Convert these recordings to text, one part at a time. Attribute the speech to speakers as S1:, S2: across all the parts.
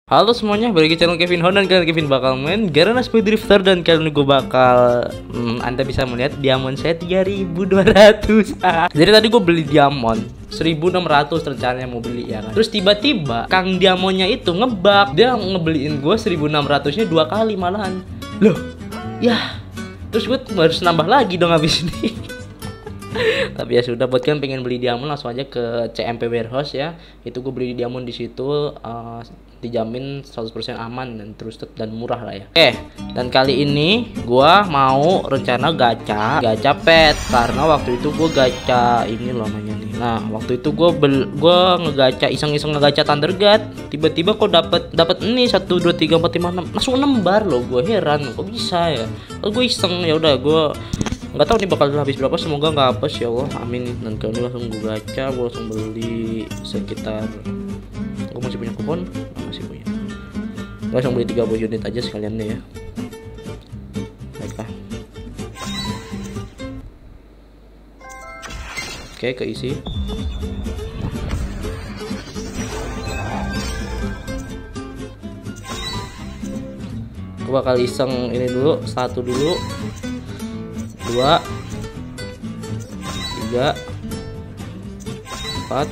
S1: Halo semuanya, balik ke channel Kevin Hon dan kalian Kevin bakal main Garena Speed Drifter. Dan kali ini gue bakal Anda bisa melihat diamond saya 3200. Jadi tadi gue beli diamond 1600 rencananya mau beli ya kan. Terus tiba-tiba Kang Diamonnya itu ngebug. Dia ngebeliin gue 1600 nya 2 kali malahan. Loh, ya. Terus gue harus nambah lagi dong habis ini. Tapi ya sudah, buat kalian pengen beli diamond langsung aja ke CMP Warehouse ya. Itu gue beli diamond di situ, dijamin 100% aman dan trusted dan murah lah ya. Oke, dan kali ini gua mau rencana gacha pet, karena waktu itu gua gacha ini loh namanya nih. Nah, waktu itu gua ngegacha iseng-iseng ngegacha Thunder God, tiba-tiba kok dapat ini 1 2 3 4 5 6 langsung 6 bar loh. Gue heran kok bisa ya. Gue iseng, ya udah gua nggak tahu nih bakal habis berapa, semoga nggak habis ya Allah, amin. Dan kali ini langsung gue gacha, gue langsung beli sekitar, gue masih punya kupon, masih punya, gue langsung beli 30 unit aja sekalian deh ya. Baiklah, oke, keisi. Gue bakal iseng ini dulu, 1 dulu, 2 3 4 5 6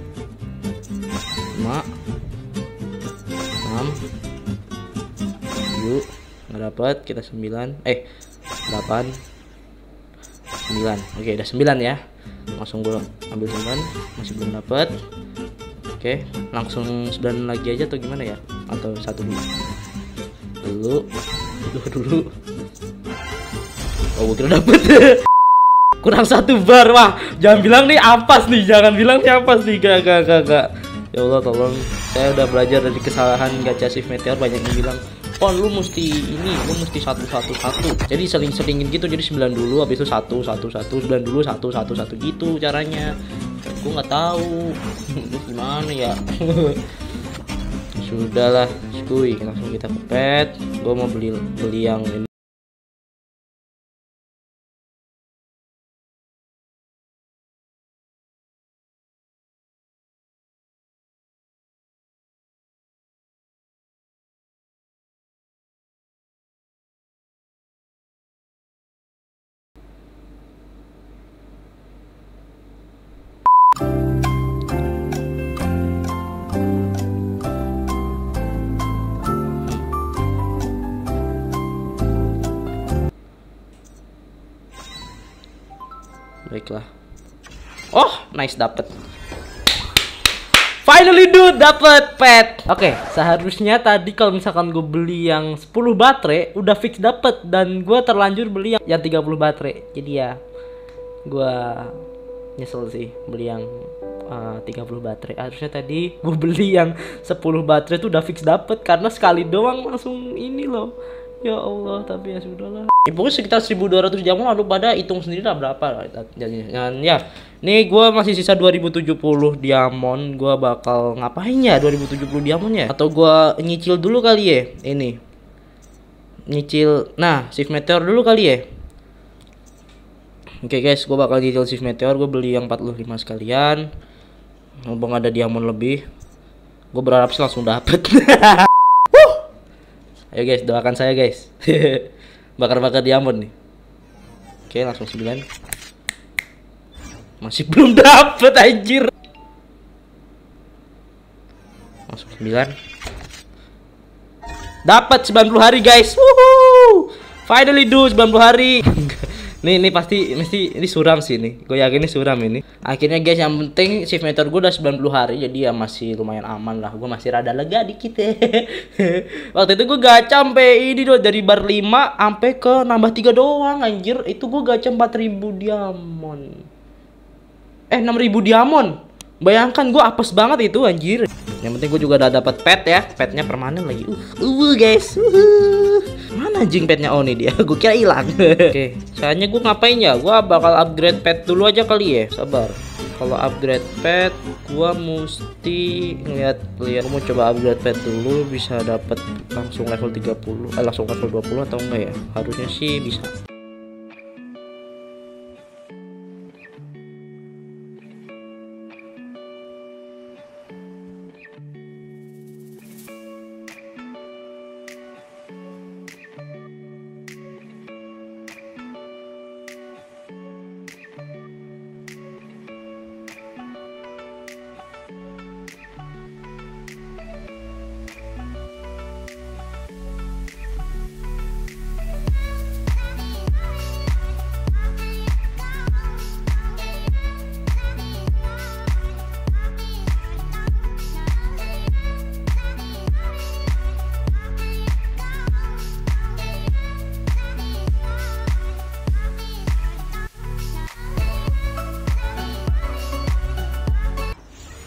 S1: 7, nggak dapat, kita 9 8 9. Oke, udah 9 ya. Langsung gue ambil 9, masih belum dapat. Oke, langsung 9 lagi aja atau gimana ya, atau 1 dulu, 2 dulu. Oh, gue kira dapet. Kurang 1 bar. Wah, jangan bilang nih ampas nih, jangan bilang nih ampas nih. Gak. Ya Allah, tolong. Saya udah belajar dari kesalahan gacha shift meteor. Banyak yang bilang, "Oh, lu mesti ini, lu mesti 1 1 1." Jadi seling-selingin gitu. Jadi 9 dulu, habis itu 1 1 1, 9 dulu 1 1 1 gitu caranya. Gue nggak tahu. Gimana ya? Sudahlah, skuy, langsung kita ke pet. Gue mau beli yang ini. Baiklah. Oh, nice, dapet. Finally dude, dapet pet. Oke, seharusnya tadi kalau misalkan gue beli yang 10 baterai udah fix dapet, dan gue terlanjur beli yang 30 baterai. Jadi ya gue nyesel sih beli yang 30 baterai. Harusnya tadi gue beli yang 10 baterai tuh udah fix dapet, karena sekali doang langsung ini loh. Ya Allah, tapi ya sudahlah. Ya, pokoknya sekitar 1200 diamond, lalu pada hitung sendiri lah berapa jadinya. Dan ya, nih gue masih sisa 2070 diamond. Gue bakal ngapain ya 2070 diamond ya? Atau gue nyicil dulu kali ya ini? Nyicil, nah, shift meteor dulu kali ya? Oke guys, gue bakal nyicil shift meteor. Gue beli yang 45 sekalian. Ngomong ada diamond lebih, gue berharap sih langsung dapet. Ayo guys, doakan saya guys. Bakar-bakar diamond nih. Oke, langsung 9. Masih belum dapet anjir. Langsung 9. Dapat 90 hari guys. Woohoo! Finally do 90 hari. Nih pasti ini suram sih nih. Gue yakin ini suram ini. Akhirnya guys, yang penting shift meteor gue udah 90 hari, jadi ya masih lumayan aman lah. Gue masih rada lega dikit ya. Waktu itu gue gacha sampai ini doh, dari bar 5 sampai ke nambah 3 doang anjir. Itu gue gacha 4000 diamond. 6000 diamond. Bayangkan, gue apes banget itu anjir. Yang penting gue juga udah dapat pet ya. Petnya permanen lagi. Guys. Mana anjing petnya? Oh nih dia. Gue kira hilang. Oke, soalnya gue ngapain ya? Gue bakal upgrade pet dulu aja kali ya. Sabar. Kalau upgrade pet, gue mesti ngeliat. Gue mau coba upgrade pet dulu, bisa dapat langsung level 30. Langsung level 20 atau enggak ya? Harusnya sih bisa.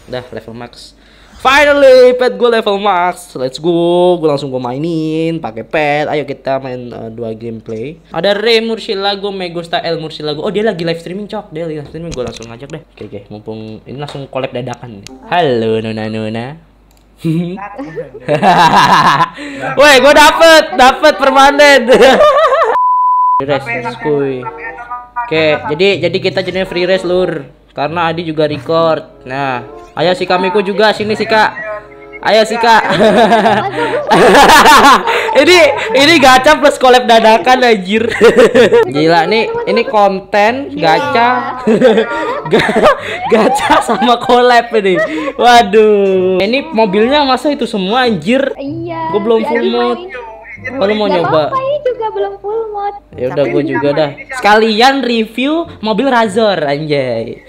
S1: Udah level max. Finally pet gue level max. Let's go. Gue langsung mainin pakai pet. Ayo kita main 2 gameplay. Ada Rey Murcielago, Megusta El Murcielago. Oh dia lagi live streaming cok. Dia lagi live streaming. Gue langsung ngajak deh. Oke. Mumpung ini langsung collab dadakan nih. Halo Nona. Woi gue dapet permanen. Race kuy. Oke, jadi kita jadinya free race lur. Karena Adi juga record. Nah, ayo si Kamiku juga sini sih Kak. Ayo sih Kak. ini gacha plus collab dadakan anjir. Gila nih, ini konten gacha. Gacha sama collab ini. Waduh. Ini mobilnya masa itu semua anjir.
S2: Iya.
S1: Gue belum full mode. Kalau mau nyoba.
S2: Ini juga belum full mode.
S1: Ya udah gue juga dah. Sekalian review mobil Razor anjay.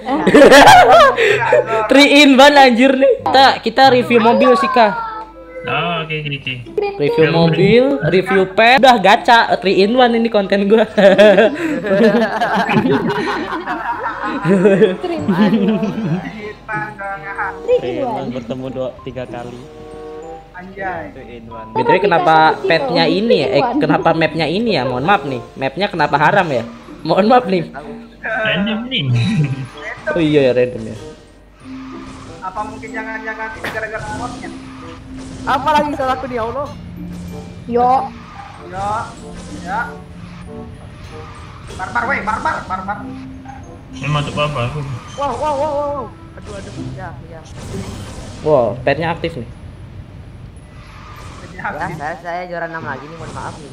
S1: 3 in 1 anjir nih. Kita review mobil sih Kak.
S3: Oh, oke.
S1: Review mobil, review pet, udah gacha 3 in 1 ini konten gue.
S4: Bertemu 3 kali.
S3: Anjay.
S1: Betul kenapa petnya ini ya? Kenapa mapnya ini ya? Mohon maaf nih. Mapnya kenapa haram ya? Mohon maaf nih.
S3: Random nih.
S1: Oh iya ya random ya.
S5: Apa mungkin jangan-jangan ini gara-gara modnya?
S4: Apa lagi salahku nih Allah?
S2: Yo.
S5: Ya. Barbar.
S3: Memang tuh apa aku.
S4: Wow. Aduh. Ya.
S1: Wow, petnya aktif nih.
S4: Ya, saya juara 6 lagi nih, mohon maaf nih.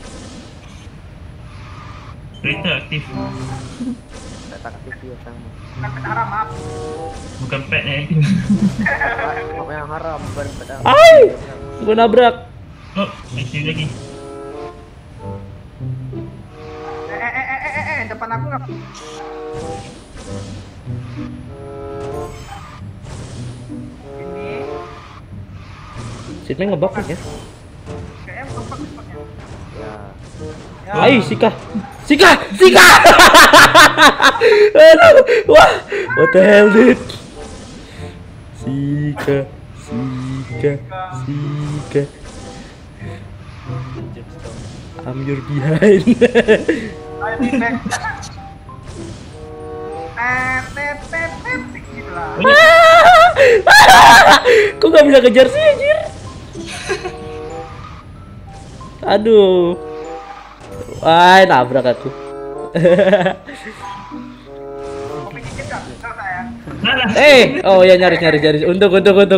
S3: Kereta aktif.
S4: Tak aktif dia sama.
S5: Bukan pet haram, maaf.
S3: Bukan petnya itu.
S4: Apa yang haram, bukan pedang.
S1: Ai! Gue nabrak.
S3: Oh, aktif lagi.
S5: Depan aku nggak? Ini.
S1: Sidney ngebug ya.
S5: Kayaknya kompak spotnya.
S4: Ya.
S1: Ayo Sika. Aduh, wah, what the hell dude? Sika. I'm your behind.
S5: Ayo di back. Gitu lah.
S1: Kok gak bisa kejar sih anjir? Aduh. Wah, nabrak aku.
S5: Kopi dikit nggak? Nggak ya.
S3: Salah.
S1: Oh ya nyaris. Untung.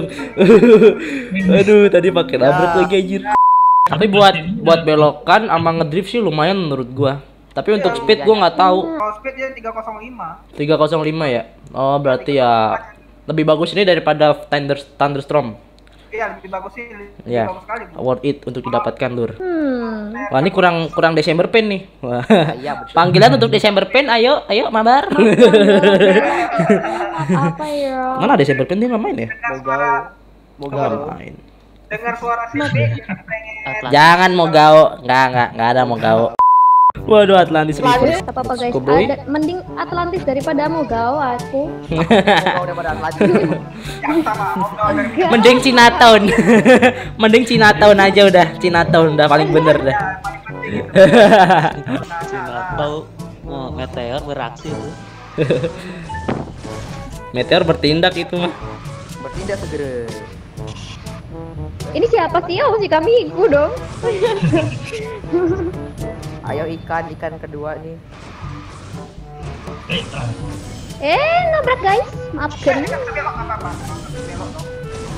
S1: Aduh, tadi pakai nabrak lagi anjir. Tapi buat belokan sama ngedrift sih lumayan menurut gua. Tapi untuk speed gua nggak tahu.
S5: Kalau speed dia 305.
S1: 305 ya. Oh, berarti ya lebih bagus ini daripada Thunderstorm.
S5: Iya, lebih bagus sih. Lebih
S1: Ya,
S5: bagus sekali.
S1: worth it untuk didapatkan lur. Wah, ini kurang Desember Pain nih. Wah.
S4: Iya, betul.
S1: Panggilan untuk Desember Pain, ayo mabar.
S2: Apa ya?
S1: Mana Desember Pain dia nggak main ya?
S4: Mau
S1: Nggak
S4: gaul.
S1: main.
S5: Dengar suara Sisi pengen.
S1: Jangan mau gao, nggak ada mau gao. Waduh, Atlantis Reverse.
S2: Gak apa-apa guys.
S1: Skoboy.
S2: Mending Atlantis daripada Mogao aku.
S4: Mau udah pada lagi.
S5: Yang sama.
S1: Mending Chinatown. Mending Chinatown aja udah. Chinatown udah paling bener dah.
S5: Paling penting itu.
S4: Tahu meteor beraksi tuh.
S1: Meteor bertindak itu mah.
S4: Bertindak segera.
S2: Ini siapa sih? Oh, si kami dong.
S4: Ayo ikan kedua nih.
S2: Nabrak guys. Maafkan.
S5: Belok nggak apa-apa. Belok dong.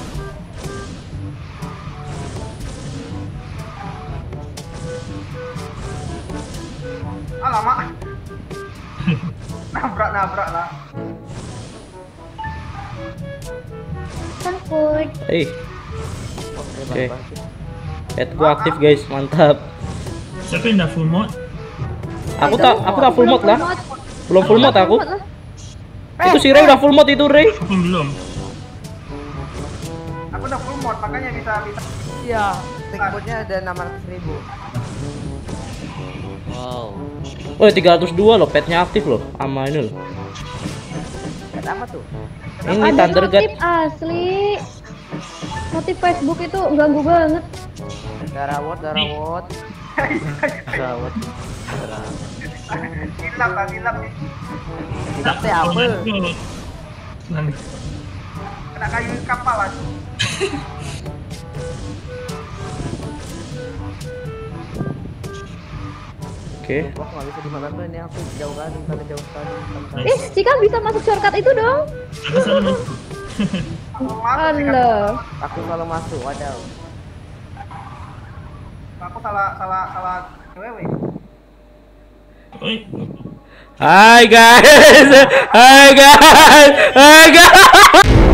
S5: Alamak. Nabrak lah.
S2: Sangkut.
S1: Oke. Head gua aktif guys, mantap.
S3: Siapa yang dah full mode?
S1: Aku tak full mode lah. Belum full mode aku.
S2: lah.
S1: Itu si Ray udah full mode itu Ray.
S3: Aku pun belum.
S5: Aku udah full mode makanya bisa.
S4: Iya, ticketnya ada 600.000. Wow.
S1: Oh 302 loh, petnya aktif loh, sama ini loh.
S4: Chat apa tuh?
S1: Ini
S2: Ada
S1: Thundergat.
S2: notif asli. Notif Facebook itu ganggu banget.
S4: Darawot.
S5: Hilap lah, hilap nih.
S4: Tidak teh apa?
S5: Kena kayu kapal lah.
S1: Oke.
S4: Wah, nggak bisa dimakan tuh ini aku jauh kali, karena jauh sekali.
S2: Cika bisa masuk shortcut itu dong.
S3: Aku salah masuk.
S2: Allah.
S4: Aku selalu masuk, wadaw.
S5: Aku salah wewe.
S3: Oi.
S1: Hai guys. Hai guys. Hai guys.